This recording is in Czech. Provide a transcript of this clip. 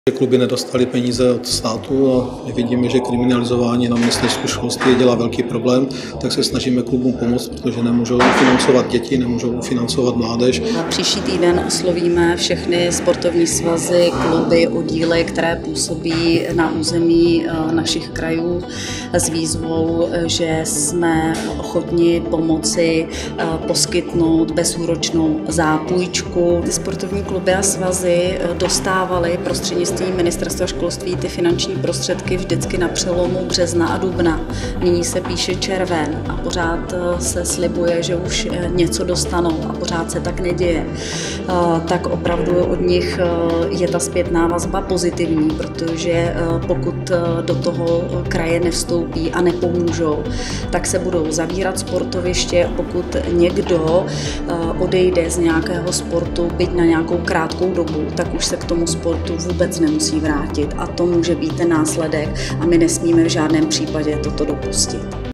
Kluby nedostaly peníze od státu a vidíme, že kriminalizování na ministerstvu školství dělá velký problém, tak se snažíme klubům pomoct, protože nemůžou financovat děti, nemůžou financovat mládež. Příští týden oslovíme všechny sportovní svazy, kluby, oddíly, které působí na území našich krajů s výzvou, že jsme ochotni pomoci poskytnout bezúročnou zápůjčku. Sportovní kluby a svazy dostávaly prostřednictvím ministerstva školství ty finanční prostředky vždycky na přelomu března a dubna. Nyní se píše červen a pořád se slibuje, že už něco dostanou a pořád se tak neděje. Tak opravdu od nich je ta zpětná vazba pozitivní, protože pokud do toho kraje nevstoupí a nepomůžou, tak se budou zavírat sportoviště. Pokud někdo odejde z nějakého sportu, byť na nějakou krátkou dobu, tak už se k tomu sportu vůbec nemusí vrátit a to může být ten následek a my nesmíme v žádném případě toto dopustit.